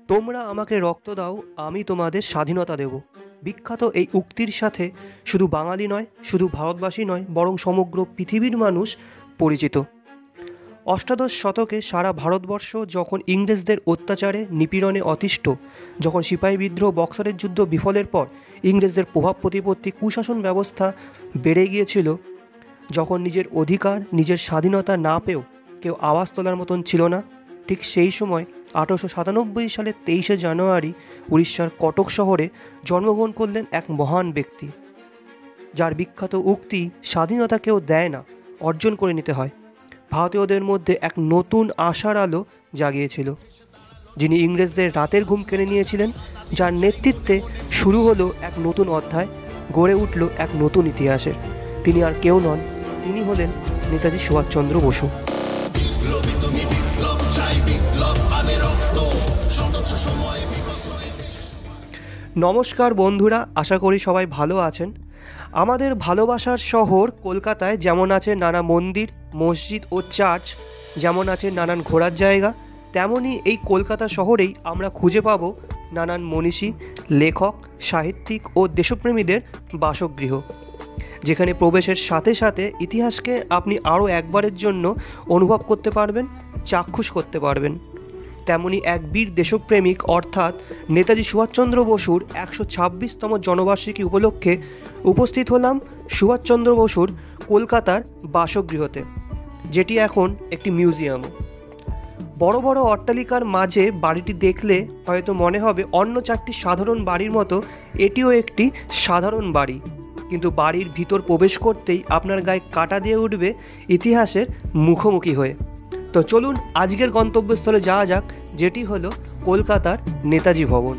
তোমরা আমাকে রক্ত দাও, আমি তোমাদের স্বাধীনতা দেব। বিখ্যাত এই উক্তির সাথে শুধু বাঙালি নয়, শুধু ভারতবাসী নয়, বরং সমগ্র পৃথিবীর মানুষ পরিচিত। অষ্টাদশ শতকে সারা ভারতবর্ষ যখন ইংরেজদের অত্যাচারে নিপীড়নে অতিষ্ঠ, যখন সিপাহী বিদ্রোহ বক্সারের যুদ্ধ বিফলের পর ইংরেজদের প্রভাব প্রতিপত্তি কুশাসন ব্যবস্থা বেড়ে গিয়েছিল, যখন নিজের অধিকার নিজের স্বাধীনতা না পেয়েও কেউ আওয়াজ তোলার মতন ছিল না, ঠিক সেই সময় 1897 সালের 23শে জানুয়ারি উড়িষ্যার কটক শহরে জন্মগ্রহণ করলেন এক মহান ব্যক্তি, যার বিখ্যাত উক্তি স্বাধীনতা কেউ দেয় না, অর্জন করে নিতে হয়, ভারতীয়দের মধ্যে এক নতুন আশার আলো জাগিয়েছিল। যিনি ইংরেজদের রাতের ঘুম কেড়ে নিয়েছিলেন, যার নেতৃত্বে শুরু হলো এক নতুন অধ্যায়, গড়ে উঠল এক নতুন ইতিহাসের। তিনি আর কেউ নন, তিনি হলেন নেতাজি সুভাষচন্দ্র বসু। নমস্কার বন্ধুরা, আশা করি সবাই ভালো আছেন। আমাদের ভালোবাসার শহর কলকাতায় যেমন আছে নানা মন্দির, মসজিদ ও চার্চ, যেমন আছে নানান ঘোরার জায়গা, তেমনই এই কলকাতা শহরেই আমরা খুঁজে পাব নানান মনীষী, লেখক, সাহিত্যিক ও দেশপ্রেমীদের বাসগৃহ, যেখানে প্রবেশের সাথে সাথে ইতিহাসকে আপনি আরও একবারের জন্য অনুভব করতে পারবেন, চাক্ষুষ করতে পারবেন। তেমনি এক বীর দেশপ্রেমিক অর্থাৎ নেতাজি সুভাষচন্দ্র বসুর 126তম জন্মবার্ষিকী উপলক্ষে উপস্থিত হলাম সুভাষচন্দ্র বসুর কলকাতার বাসগৃহতে, যেটি এখন একটি মিউজিয়াম। বড় বড় অট্টালিকার মাঝে বাড়িটি দেখলে হয়তো মনে হবে অন্য চারটি সাধারণ বাড়ির মতো এটিও একটি সাধারণ বাড়ি, কিন্তু বাড়ির ভিতর প্রবেশ করতেই আপনার গায়ে কাঁটা দিয়ে উঠবে ইতিহাসের মুখোমুখি হয়ে। তো চলুন আজকের গন্তব্যস্থলে যাওয়া যাক, যেটি হলো কলকাতার নেতাজি ভবন।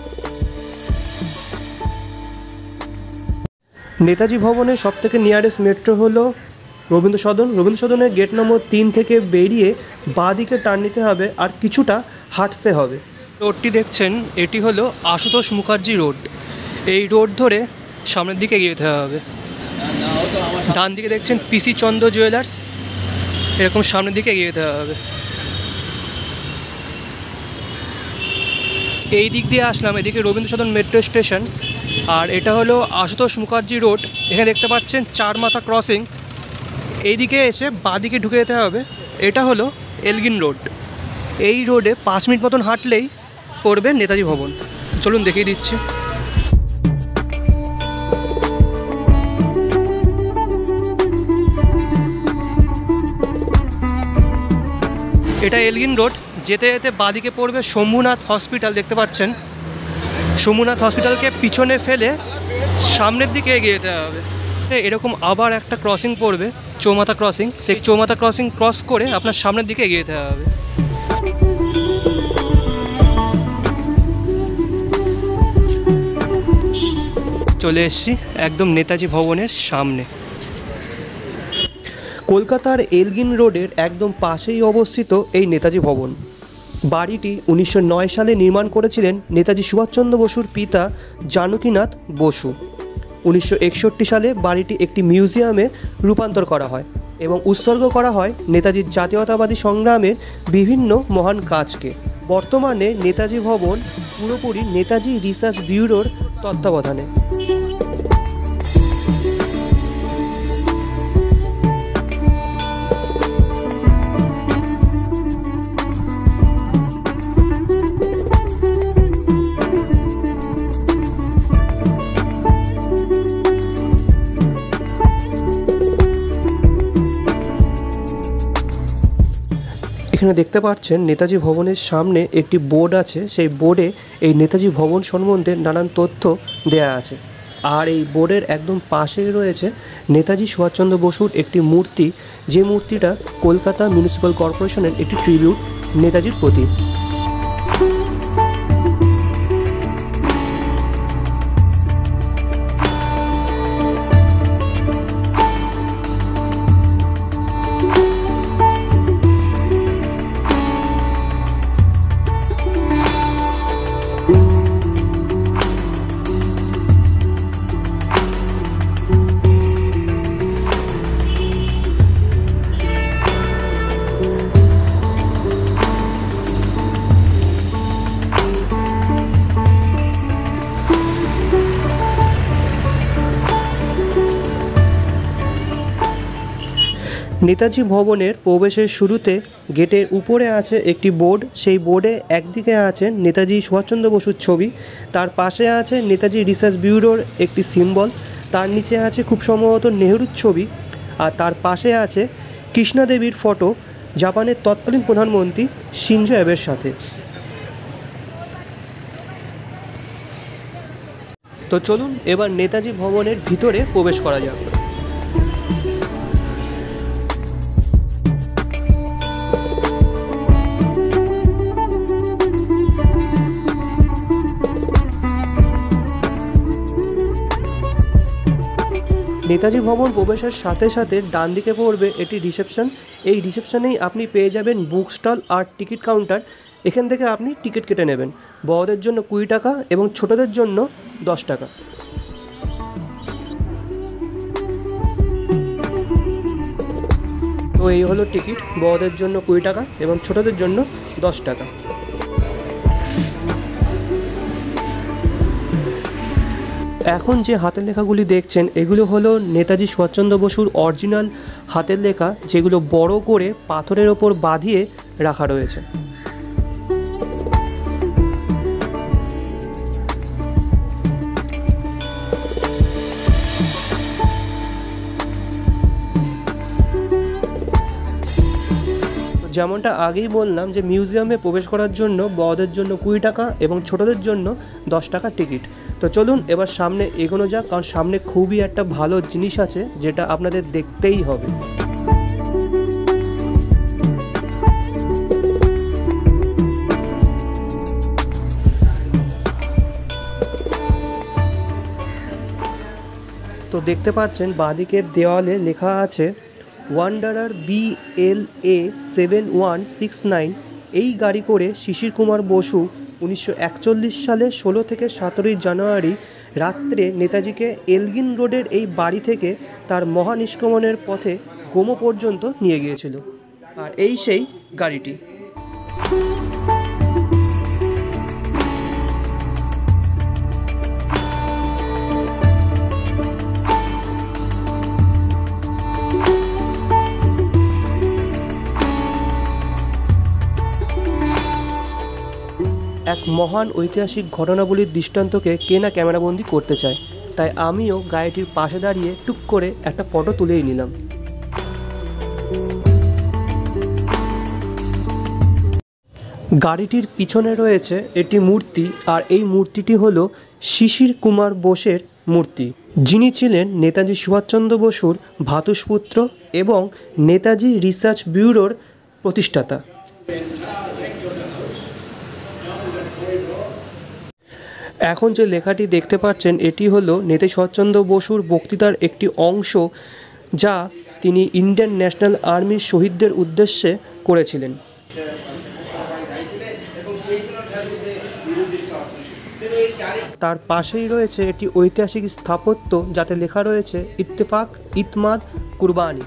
নেতাজি ভবনের সবথেকে নিয়ারেস্ট মেট্রো হলো রবীন্দ্র সদন। রবীন্দ্র সদনের গেট নম্বর 3 থেকে বেরিয়ে বাঁ দিকে টার্ন নিতে হবে আর কিছুটা হাঁটতে হবে। রোডটি দেখছেন, এটি হলো আশুতোষ মুখার্জি রোড। এই রোড ধরে সামনের দিকে এগিয়ে যেতে হবে। ডান দিকে দেখছেন পিসি চন্দ্র জুয়েলার্স, এরকম সামনের দিকে এগিয়ে যেতে হবে। এই দিক দিয়ে আসলাম, এদিকে রবীন্দ্র সদন মেট্রো স্টেশন, আর এটা হলো আশুতোষ মুখার্জি রোড। এখানে দেখতে পাচ্ছেন চার মাথা ক্রসিং। এই দিকে এসে বাঁদিকে ঢুকে যেতে হবে, এটা হলো এলগিন রোড। এই রোডে 5 মিনিট মতন হাঁটলেই পড়বে নেতাজি ভবন। চলুন দেখিয়ে দিচ্ছি। এটা এলগিন রোড। যেতে যেতে বাঁদিকে পড়বে শম্ভুনাথ হসপিটাল, দেখতে পাচ্ছেন। শম্ভুনাথ হসপিটালকে পিছনে ফেলে সামনের দিকে এগিয়ে যেতে হবে। এরকম আবার একটা ক্রসিং পড়বে, চৌমাথা ক্রসিং। সেই চৌমাথা ক্রসিং ক্রস করে আপনার সামনের দিকে এগিয়ে যেতে হবে। চলে এসেছি একদম নেতাজি ভবনের সামনে। কলকাতার এলগিন রোডের একদম পাশেই অবস্থিত এই নেতাজি ভবন। বাড়িটি 1909 সালে নির্মাণ করেছিলেন নেতাজি সুভাষচন্দ্র বসুর পিতা জানকীনাথ বসু। 1961 সালে বাড়িটি একটি মিউজিয়ামে রূপান্তর করা হয় এবং উৎসর্গ করা হয় নেতাজির জাতীয়তাবাদী সংগ্রামের বিভিন্ন মহান কাজকে। বর্তমানে নেতাজি ভবন পুরোপুরি নেতাজি রিসার্চ ব্যুরোর তত্ত্বাবধানে। এখানে দেখতে পাচ্ছেন নেতাজি ভবনের সামনে একটি বোর্ড আছে, সেই বোর্ডে এই নেতাজি ভবন সম্বন্ধে নানান তথ্য দেয়া আছে। আর এই বোর্ডের একদম পাশেই রয়েছে নেতাজি সুভাষচন্দ্র বসুর একটি মূর্তি, যে মূর্তিটা কলকাতা মিউনিসিপ্যাল কর্পোরেশনের একটি ট্রিবিউট নেতাজির প্রতি। নেতাজি ভবনের প্রবেশের শুরুতে গেটের উপরে আছে একটি বোর্ড। সেই বোর্ডে একদিকে আছে নেতাজি সুভাষচন্দ্র বসুর ছবি, তার পাশে আছে নেতাজি রিসার্চ ব্যুরোর একটি সিম্বল, তার নিচে আছে খুব সম্ভবত নেহরুর ছবি, আর তার পাশে আছে কৃষ্ণা দেবীর ফটো জাপানের তৎকালীন প্রধানমন্ত্রী শিনজো অ্যাবের সাথে। তো চলুন এবার নেতাজি ভবনের ভিতরে প্রবেশ করা যাক। নেতাজি ভবন প্রবেশের সাথে সাথে ডান দিকে পড়বে এটি রিসেপশন। এই রিসেপশনেই আপনি পেয়ে যাবেন বুক স্টল আর টিকিট কাউন্টার। এখান থেকে আপনি টিকিট কেটে নেবেন। বড়দের জন্য 20 টাকা এবং ছোটদের জন্য 10 টাকা। তো এই হলো টিকিট, বড়দের জন্য 20 টাকা এবং ছোটদের জন্য 10 টাকা। এখন যে হাতের লেখাগুলি দেখছেন এগুলো হলো নেতাজি সুভাষচন্দ্র বসুর অরিজিনাল হাতের লেখা, যেগুলো বড় করে পাথরের ওপর বাঁধিয়ে রাখা রয়েছে। যেমনটা আগেই বললাম যে মিউজিয়ামে প্রবেশ করার জন্য বড়দের জন্য 20 টাকা এবং ছোটদের জন্য 10 টাকা টিকিট। তো চলুন এবার সামনে এগোনো যাক, কারণ সামনে খুবই একটা ভালো জিনিস আছে যেটা আপনাদের দেখতেই হবে। তো দেখতে পাচ্ছেন বাঁদিকের দেওয়ালে লেখা আছে ওয়ান্ডারার BLA 7169। এই গাড়ি করে শিশির কুমার বসু 1941 সালে 16 থেকে 17 জানুয়ারি রাত্রে নেতাজিকে এলগিন রোডের এই বাড়ি থেকে তার মহানিষ্ক্রমণের পথে গোমো পর্যন্ত নিয়ে গিয়েছিল। আর এই সেই গাড়িটি। এক মহান ঐতিহাসিক ঘটনাবলীর দৃষ্টান্তকে কে না ক্যামেরাবন্দি করতে চায়, তাই আমিও গাড়িটির পাশে দাঁড়িয়ে টুক করে একটা ফটো তুলেই নিলাম। গাড়িটির পিছনে রয়েছে একটি মূর্তি, আর এই মূর্তিটি হলো শিশির কুমার বোসের মূর্তি, যিনি ছিলেন নেতাজি সুভাষচন্দ্র বসুর ভ্রাতুষ্পুত্র এবং নেতাজি রিসার্চ ব্যুরোর প্রতিষ্ঠাতা। এখন যে লেখাটি দেখতে পাচ্ছেন এটি হলো নেতাজি সুভাষচন্দ্র বসুর বক্তৃতার একটি অংশ, যা তিনি ইন্ডিয়ান ন্যাশনাল আর্মির শহীদদের উদ্দেশ্যে করেছিলেন। তার পাশেই রয়েছে একটি ঐতিহাসিক স্থাপত্য যাতে লেখা রয়েছে ইত্তেফাক, ইতমাদ, কুরবানি।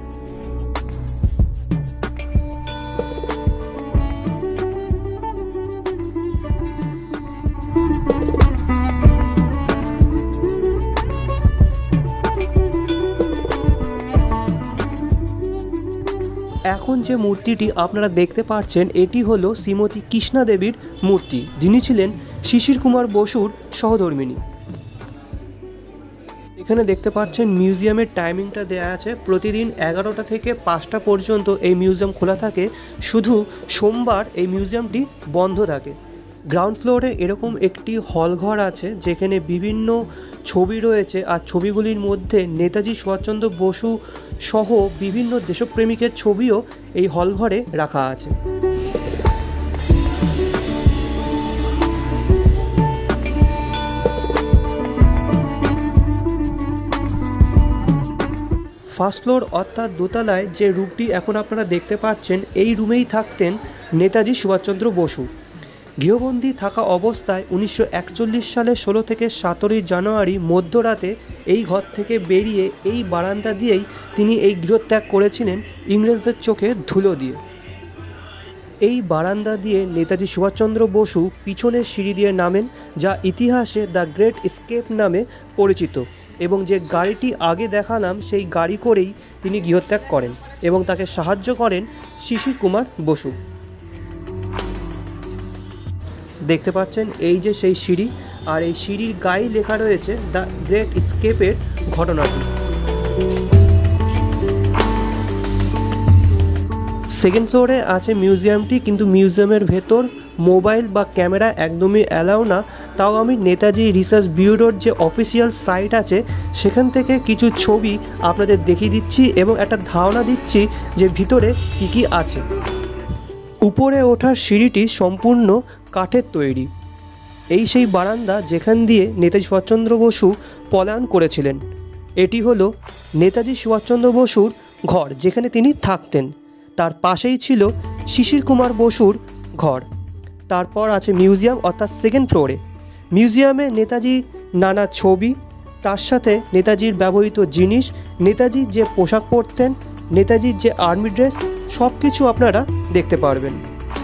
এখন যে মূর্তিটি আপনারা দেখতে পাচ্ছেন এটি হলো শ্রীমতী কৃষ্ণা দেবীর মূর্তি, যিনি ছিলেন শিশির কুমার বসুর সহধর্মিণী। এখানে দেখতে পাচ্ছেন মিউজিয়ামের টাইমিংটা দেয়া আছে। প্রতিদিন 11টা থেকে 5টা পর্যন্ত এই মিউজিয়াম খোলা থাকে, শুধু সোমবার এই মিউজিয়ামটি বন্ধ থাকে। গ্রাউন্ড ফ্লোরে এরকম একটি হল ঘর আছে যেখানে বিভিন্ন ছবি রয়েছে, আর ছবিগুলির মধ্যে নেতাজি সুভাষচন্দ্র বসু সহ বিভিন্ন দেশপ্রেমিকের ছবিও এই হল ঘরে রাখা আছে। ফার্স্ট ফ্লোর অর্থাৎ দোতলায় যে রুমটি এখন আপনারা দেখতে পাচ্ছেন, এই রুমেই থাকতেন নেতাজি সুভাষচন্দ্র বসু। গৃহবন্দী থাকা অবস্থায় 1941 সালে 16 থেকে 17 জানুয়ারি মধ্যরাতে এই ঘর থেকে বেরিয়ে এই বারান্দা দিয়েই তিনি এই গৃহত্যাগ করেছিলেন ইংরেজদের চোখে ধুলো দিয়ে। এই বারান্দা দিয়ে নেতাজি সুভাষচন্দ্র বসু পিছনের সিঁড়ি দিয়ে নামেন, যা ইতিহাসে দ্য গ্রেট এস্কেপ নামে পরিচিত। এবং যে গাড়িটি আগে দেখালাম সেই গাড়ি করেই তিনি গৃহত্যাগ করেন এবং তাকে সাহায্য করেন শিশির কুমার বসু। দেখতে পাচ্ছেন এই যে সেই সিঁড়ি, আর এই সিঁড়ির গায়ে লেখা রয়েছে দ্য গ্রেট এস্কেপের ঘটনাটি। সেকেন্ড ফ্লোরে আছে মিউজিয়ামটি, কিন্তু মিউজিয়ামের ভেতর মোবাইল বা ক্যামেরা একদমই অ্যালাউ না। তাও আমি নেতাজি রিসার্চ ব্যুরোর যে অফিসিয়াল সাইট আছে সেখান থেকে কিছু ছবি আপনাদের দেখিয়ে দিচ্ছি এবং একটা ধারণা দিচ্ছি যে ভিতরে কী কী আছে। উপরে ওঠার সিঁড়িটি সম্পূর্ণ কাঠের তৈরি। এই সেই বারান্দা যেখান দিয়ে নেতাজি সুভাষচন্দ্র বসু পলায়ন করেছিলেন। এটি হলো নেতাজি সুভাষচন্দ্র বসুর ঘর, যেখানে তিনি থাকতেন। তার পাশেই ছিল শিশির কুমার বসুর ঘর। তারপর আছে মিউজিয়াম, অর্থাৎ সেকেন্ড ফ্লোরে। মিউজিয়ামে নেতাজি নানা ছবি, তার সাথে নেতাজির ব্যবহৃত জিনিস, নেতাজি যে পোশাক পরতেন, নেতাজির যে আর্মি ড্রেস, সব কিছু আপনারা দেখতে পারবেন।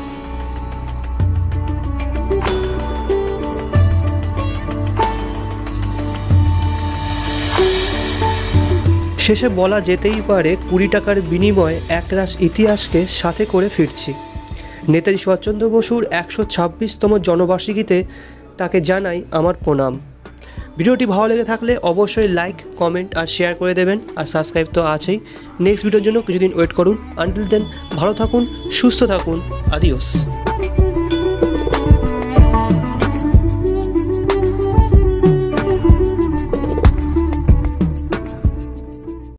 শেষে বলা যেতেই পারে 20 টাকার বিনিময়ে একরাশ ইতিহাসকে সাথে করে ফিরছি। নেতাজি সুভাষচন্দ্র বসুর 126তম জন্মবার্ষিকীতে তাকে জানাই আমার প্রণাম। ভিডিওটি ভালো লেগে থাকলে অবশ্যই লাইক, কমেন্ট আর শেয়ার করে দেবেন, আর সাবস্ক্রাইব তো আছেই। নেক্সট ভিডিওর জন্য কিছুদিন ওয়েট করুন। আনটিল দেন ভালো থাকুন, সুস্থ থাকুন। আদিওস।